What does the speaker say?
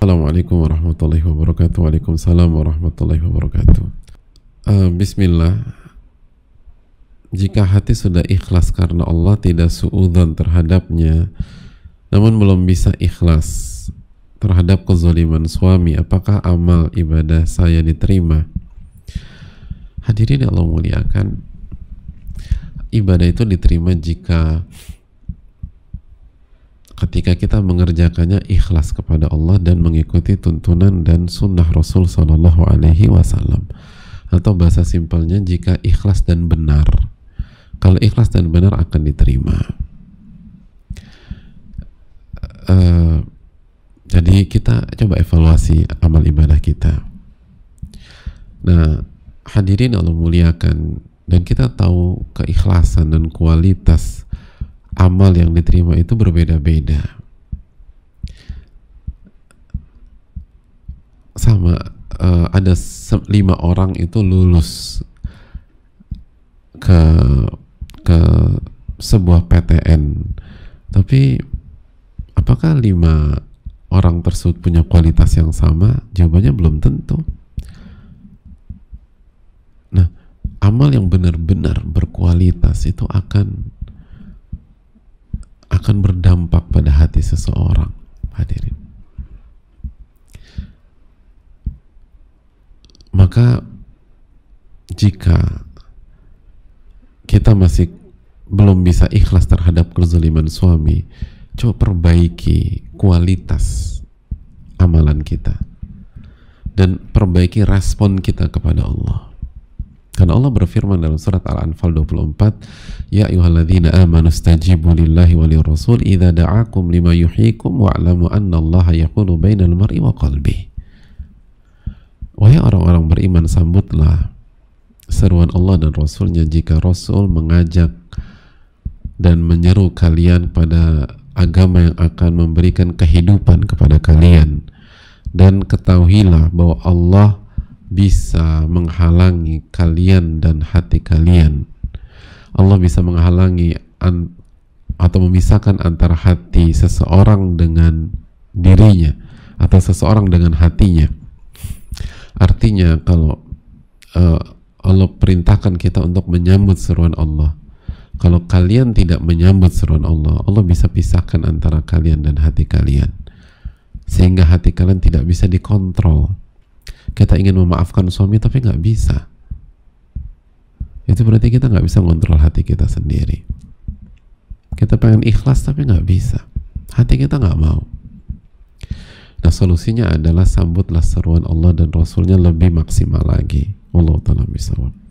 Assalamualaikum warahmatullahi wabarakatuh. Waalaikumsalam warahmatullahi wabarakatuh. Bismillah. Jika hati sudah ikhlas karena Allah, tidak suudzon terhadapnya, namun belum bisa ikhlas terhadap kezaliman suami, apakah amal ibadah saya diterima? Hadirin yang Allah muliakan, ibadah itu diterima jika ketika kita mengerjakannya ikhlas kepada Allah dan mengikuti tuntunan dan sunnah Rasul Sallallahu Alaihi Wasallam. Atau bahasa simpelnya, jika ikhlas dan benar. Kalau ikhlas dan benar akan diterima. Jadi kita coba evaluasi amal ibadah kita. Nah, hadirin Allah muliakan, dan kita tahu keikhlasan dan kualitas amal yang diterima itu berbeda-beda. Sama, ada 5 orang itu lulus ke sebuah PTN, tapi apakah 5 orang tersebut punya kualitas yang sama? Jawabannya belum tentu. Nah, amal yang benar-benar berkualitas itu akan berdampak pada hati seseorang, hadirin. Maka jika kita masih belum bisa ikhlas terhadap kezaliman suami, coba perbaiki kualitas amalan kita dan perbaiki respon kita kepada Allah. Karena Allah berfirman dalam surat Al-Anfal 24, Ya ayyuhalladzina amanu stajibu lillahi wa lirrasul idza da'akum lima yuhyikum wa'lamu anna Allaha yaqulu bainal mar'i wa qalbi. Wahai orang-orang beriman, sambutlah seruan Allah dan Rasulnya jika Rasul mengajak dan menyeru kalian pada agama yang akan memberikan kehidupan kepada kalian, dan ketahuilah bahwa Allah bisa menghalangi kalian dan hati kalian. Allah bisa menghalangi atau memisahkan antara hati seseorang dengan dirinya atau seseorang dengan hatinya. Artinya kalau Allah perintahkan kita untuk menyambut seruan Allah, kalau kalian tidak menyambut seruan Allah, Allah bisa pisahkan antara kalian dan hati kalian, sehingga hati kalian tidak bisa dikontrol. Kita ingin memaafkan suami tapi nggak bisa. Itu berarti kita nggak bisa ngontrol hati kita sendiri. Kita pengen ikhlas tapi nggak bisa. Hati kita nggak mau. Nah, solusinya adalah sambutlah seruan Allah dan Rasulnya lebih maksimal lagi. Wallahu ta'ala bishawab.